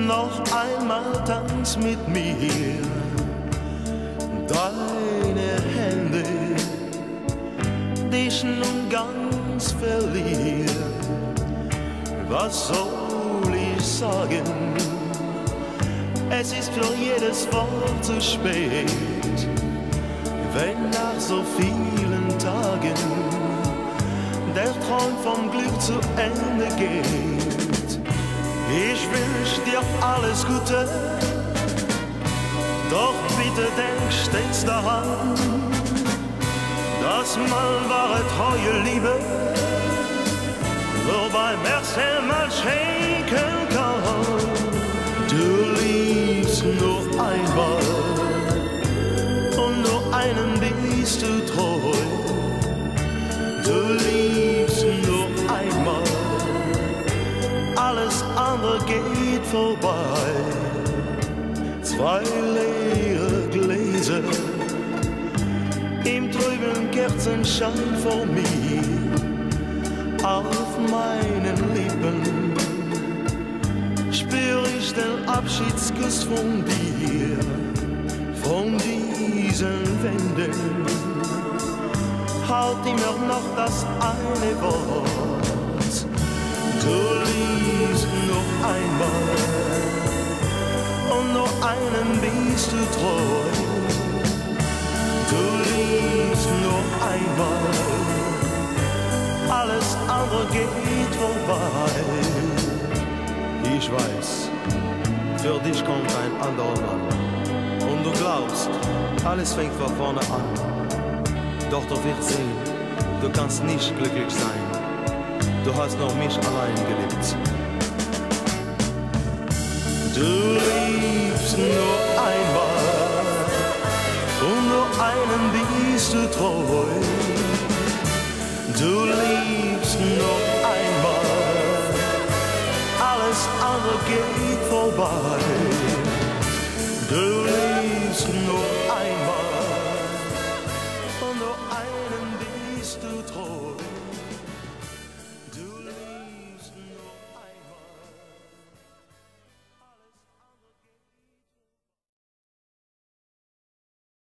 noch einmal tanz mit mir. Deine Hände, die ich nun ganz verliere. Was soll ich sagen? Es ist für jedes Wort zu spät. Wenn nach so vielen Tagen der Traum vom Glück zu Ende geht. Ich wünsch dir alles Gute, doch bitte denk stets daran, dass mal wahre treue Liebe nur beim ersten Mal schenken kann. Du liebst nur einmal und nur einem bist du treu. Du liebst nur einmal, alles andere geht vorbei. Zwei leere Gläser, im trüben Kerzenschein vor mir, auf meinen Lippen spür ich den Abschiedskuss von dir, von diesen Wänden halt immer noch das eine Wort. Du liebst nur einmal und nur einem bist du treu. Du liebst nur einmal, alles andere geht vorbei. Ich weiß, für dich kommt ein anderer Mann und du glaubst, alles fängt von vorne an. Doch du wirst sehen, du kannst nicht glücklich sein. Du hast noch mich allein geliebt. Du liebst nur einmal und nur einem bist du treu. Du liebst nur einmal, alles andere geht vorbei. Du liebst nur einmal und nur einem bist du treu.